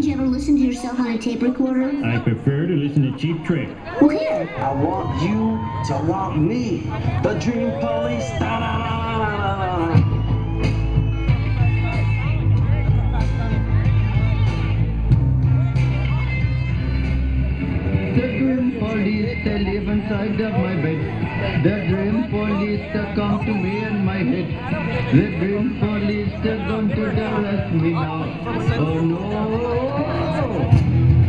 you ever listen to yourself on a tape recorder? I prefer to listen to Cheap Trick. Well, here. I want you to want me. The Dream Police. Da, da, da, da, da, da. The Dream Police, they live inside of my bed. The Dream Police, they come to me in my head. The Dream Police, they're going to arrest me now. Oh no!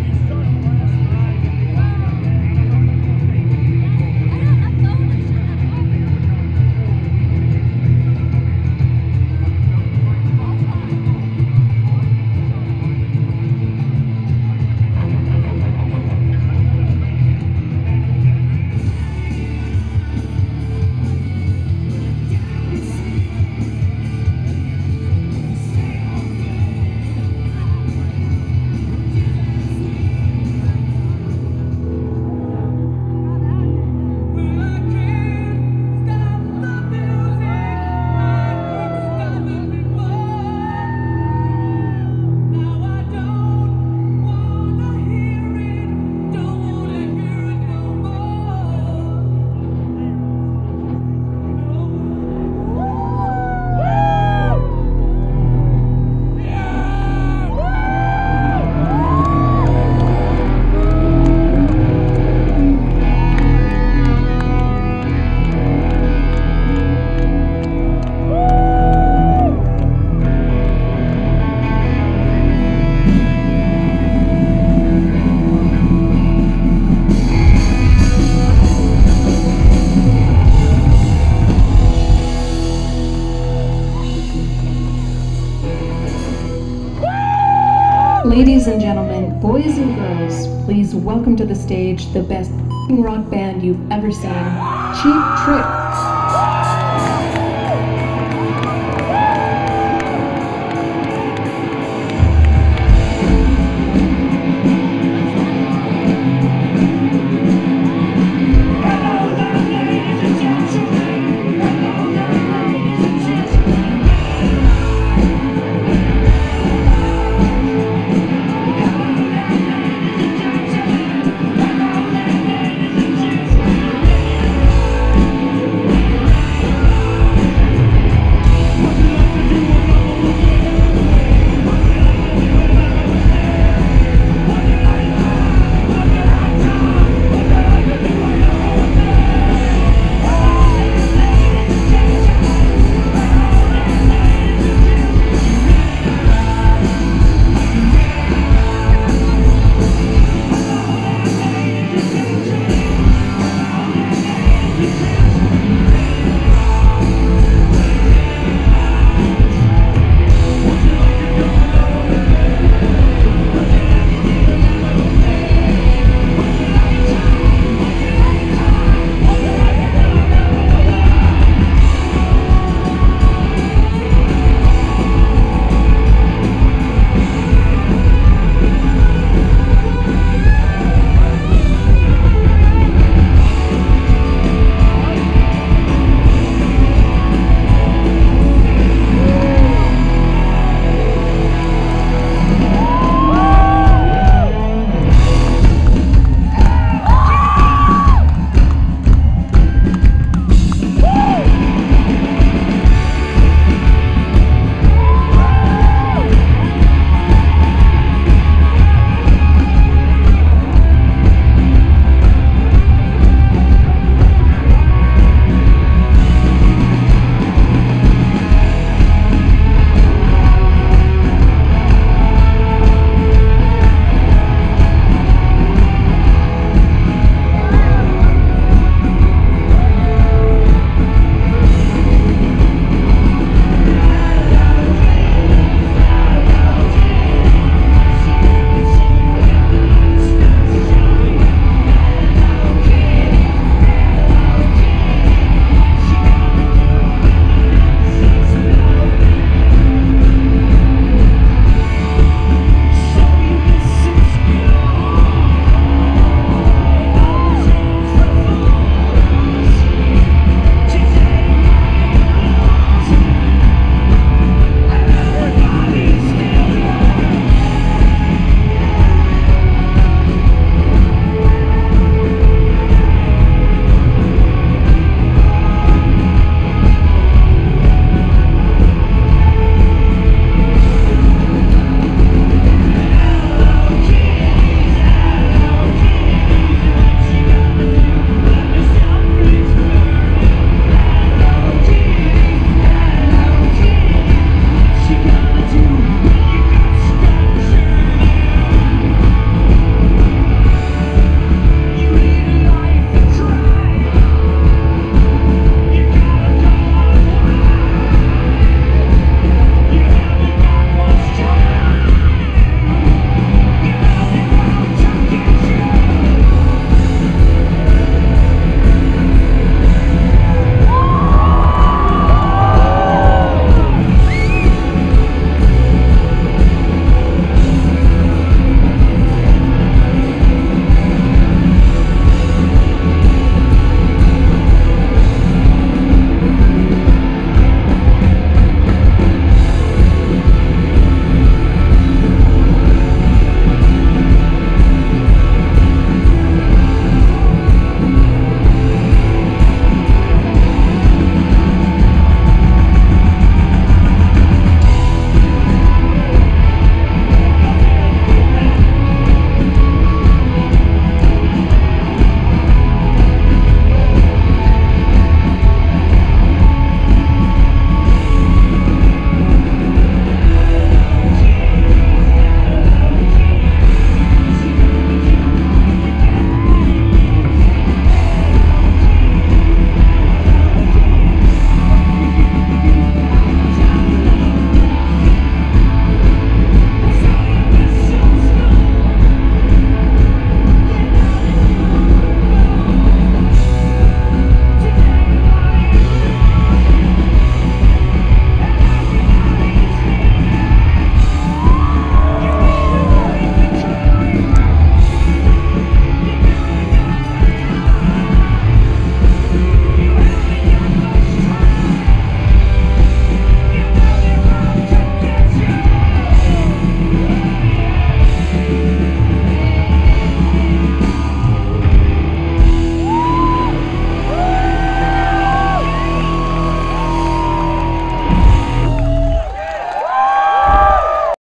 Ladies and gentlemen, boys and girls, please welcome to the stage the best rock band you've ever seen, Cheap Trick.